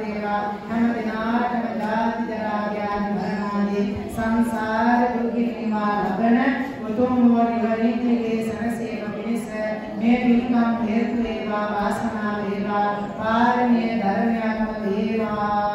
දේවා හැම දිනාටම ජාති ජරා ව්‍යාධි මරණ ආදී සංසාර දුකින් නිවා ලබන උතුම් වූ නිවනින්ගේ සනසේම පිණිස මේ පින්කම් හේතු වේවා වාසනාව වේවා පාරමී ධර්මයක්ම වේවා